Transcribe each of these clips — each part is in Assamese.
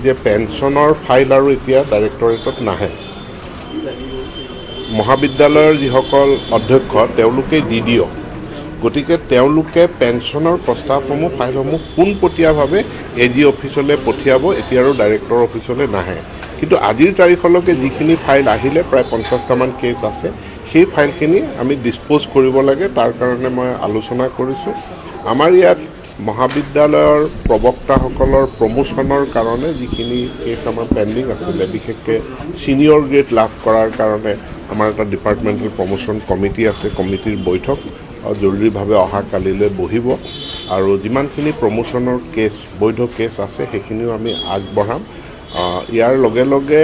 যে পেঞ্চনৰ ফাইল আৰু এতিয়া ডাইৰেক্টৰেটত নাহে মহাবিদ্যালয়ৰ যিসকল অধ্যক্ষ তেওঁলোকে দি দিয় গতিকে তেওঁলোকে পেঞ্চনৰ প্ৰস্তাৱসমূহ ফাইলসমূহ পোনপটীয়াভাৱে এজি অফিচলৈ পঠিয়াব এতিয়া আৰু ডাইৰেক্টৰ অফিচলৈ নাহে কিন্তু আজিৰ তাৰিখলৈকে যিখিনি ফাইল আহিলে প্ৰায় 50টামান কেছ আছে সেই ফাইলখিনি আমি ডিসপোজ কৰিব লাগে তাৰ কাৰণে মই আলোচনা কৰিছোঁ আমাৰ ইয়াত মহাবিদ্যালয়ৰ প্ৰবক্তাসকলৰ প্ৰমোশনৰ কাৰণে যিখিনি কেছ আমাৰ পেণ্ডিং আছিলে বিশেষকৈ সিনিয়ৰ গ্ৰেড লাভ কৰাৰ কাৰণে আমাৰ এটা ডিপাৰ্টমেণ্টেল প্ৰমোশন কমিটি আছে কমিটিৰ বৈঠক জৰুৰীভাৱে অহা কালিলৈ বহিব আৰু যিমানখিনি প্ৰমোশনৰ কেছ বৈধ কেছ আছে সেইখিনিও আমি আগবঢ়াম ইয়াৰ লগে লগে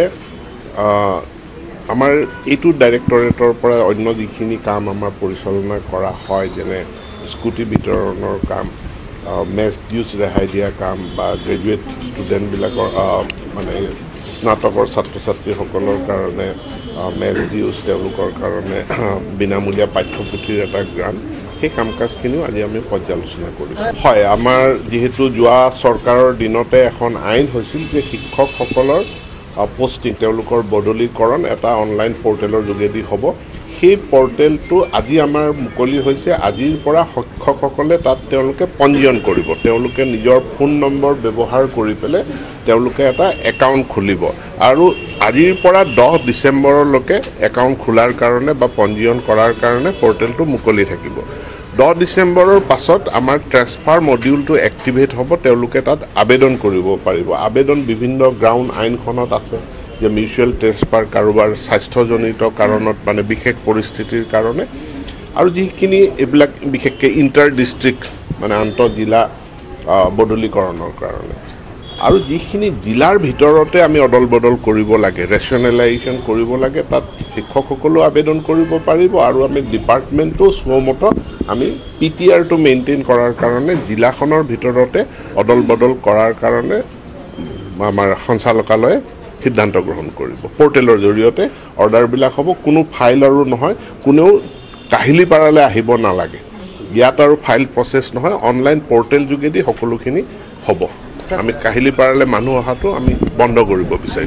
আমাৰ এইটো ডাইৰেক্টৰেটৰ পৰা অন্য যিখিনি কাম আমাৰ পৰিচালনা কৰা হয় যেনে স্কুটি বিতৰণৰ কাম মেছ ডিউজ ৰেহাই দিয়া কাম বা গ্ৰেজুৱেট ষ্টুডেণ্টবিলাকৰ মানে স্নাতকৰ ছাত্ৰ ছাত্ৰীসকলৰ কাৰণে মেছ ডিউজ তেওঁলোকৰ কাৰণে বিনামূলীয়া পাঠ্যপুথিৰ এটা গ্ৰাণ্ট সেই কাম কাজখিনিও আজি আমি পৰ্যালোচনা কৰিছোঁ হয় আমাৰ যিহেতু যোৱা চৰকাৰৰ দিনতে এখন আইন হৈছিল যে শিক্ষকসকলৰ পোষ্টিং তেওঁলোকৰ বদলীকৰণ এটা অনলাইন পৰ্টেলৰ যোগেদি হ'ব সেই পৰ্টেলটো আজি আমাৰ মুকলি হৈছে আজিৰ পৰা শিক্ষকসকলে তাত তেওঁলোকে পঞ্জীয়ন কৰিব তেওঁলোকে নিজৰ ফোন নম্বৰ ব্যৱহাৰ কৰি পেলাই তেওঁলোকে এটা একাউণ্ট খুলিব আৰু আজিৰ পৰা 10 ডিচেম্বৰলৈকে একাউণ্ট খোলাৰ কাৰণে বা পঞ্জীয়ন কৰাৰ কাৰণে পৰ্টেলটো মুকলি থাকিব 10 ডিচেম্বৰৰ পাছত আমাৰ ট্ৰেন্সফাৰ মডিউলটো এক্টিভেট হ'ব তেওঁলোকে তাত আবেদন কৰিব পাৰিব আবেদন বিভিন্ন গ্ৰাউণ্ড আইনখনত আছে যে মিউচুৱেল ট্ৰেন্সফাৰ কাৰোবাৰ স্বাস্থ্যজনিত কাৰণত মানে বিশেষ পৰিস্থিতিৰ কাৰণে আৰু যিখিনি এইবিলাক বিশেষকৈ ইণ্টাৰ ডিষ্ট্ৰিক্ট মানে আন্তঃজিলা বদলীকৰণৰ কাৰণে আৰু যিখিনি জিলাৰ ভিতৰতে আমি অদল বদল কৰিব লাগে ৰেচনেলাইজেশ্যন কৰিব লাগে তাত শিক্ষকসকলেও আবেদন কৰিব পাৰিব আৰু আমি ডিপাৰ্টমেণ্টটো স্বমত আমি পিটিআৰটো মেইনটেইন কৰাৰ কাৰণে জিলাখনৰ ভিতৰতে অদল বদল কৰাৰ কাৰণে আমাৰ সঞ্চালকালয়ে সিদ্ধান্ত গ্ৰহণ কৰিব পৰ্টেলৰ জৰিয়তে অৰ্ডাৰবিলাক হ'ব কোনো ফাইল আৰু নহয় কোনেও কাহিলীপাৰালৈ আহিব নালাগে ইয়াত আৰু ফাইল প্ৰচেছ নহয় অনলাইন পৰ্টেল যোগেদি সকলোখিনি হ'ব আমি কাহিলীপাৰালৈ মানুহ অহাটো আমি বন্ধ কৰিব বিচাৰিছোঁ